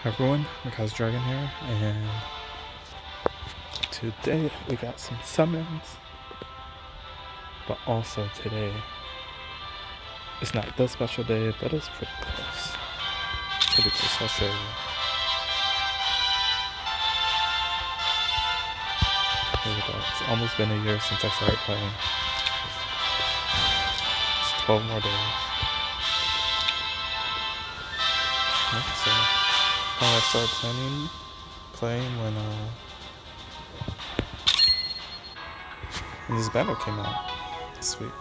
Everyone, Mikai's Dragon here, and today we got some summons, but also today, it's not the special day, but it's pretty close. I'll show you. Here we go. It's almost been a year since I started playing. It's 12 more days. Yeah, so I started playing when this banner came out this week.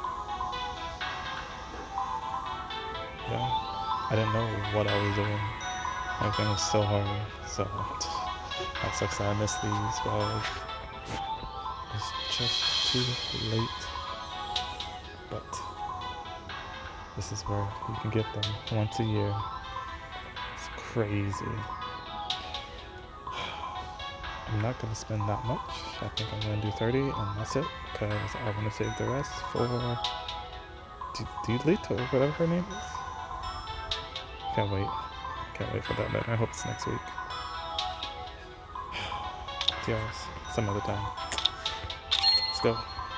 Yeah, I didn't know what I was doing. Everything was so hard, so that sucks that I missed these, but it's just too late. But this is where you can get them once a year. It's crazy. I'm not going to spend that much. I think I'm going to do 30 and that's it, because I want to save the rest for Deedlit or whatever her name is. Can't wait for that banner. I hope it's next week. TRS, some other time. Let's go.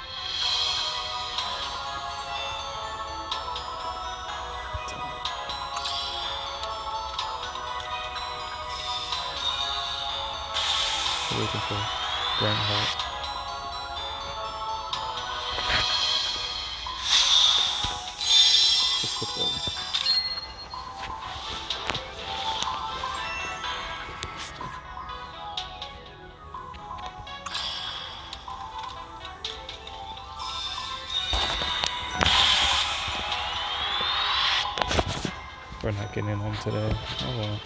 What are we looking for? Bernhardt. Let's skip those. We're not getting in them today. Oh well.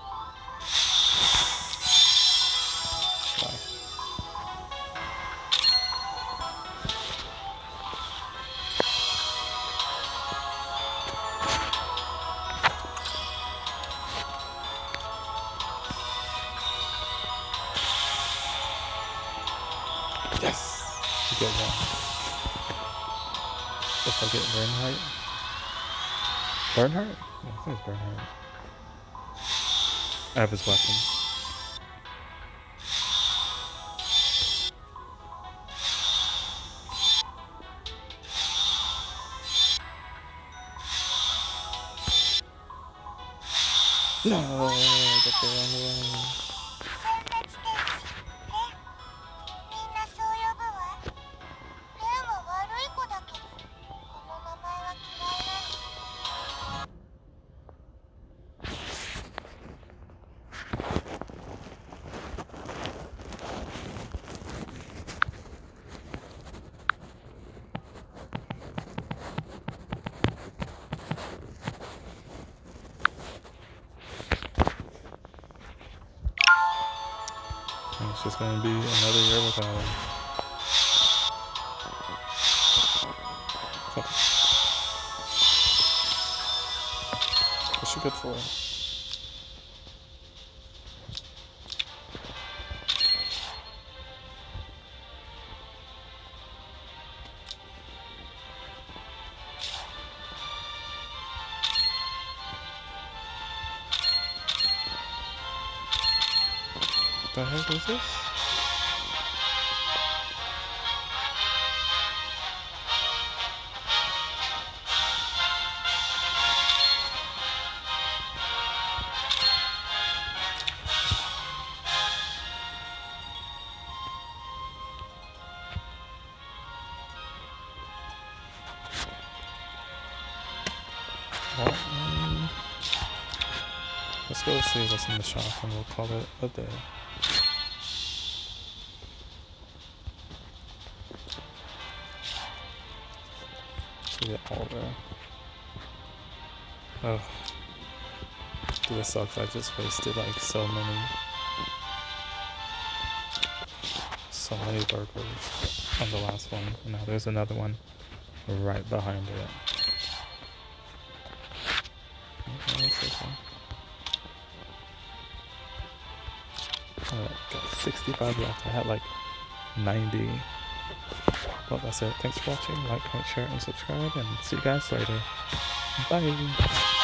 Wow. Yes! You get one. If I get Bernhardt? Yeah, I think it's Bernhardt. I have his weapon. No, I got the wrong one. It's just gonna be another year without him. So, what's she good for? What the heck is this? Well, let's go see what's in the shop and we'll call it a day. To get all there. Oh, dude, this sucks. I just wasted like so many burgers on the last one. And now there's another one right behind it. Okay, what's this one? Got 65 left. I had like 90. Well, that's it. Thanks for watching. Like, comment, share, and subscribe. And see you guys later. Bye.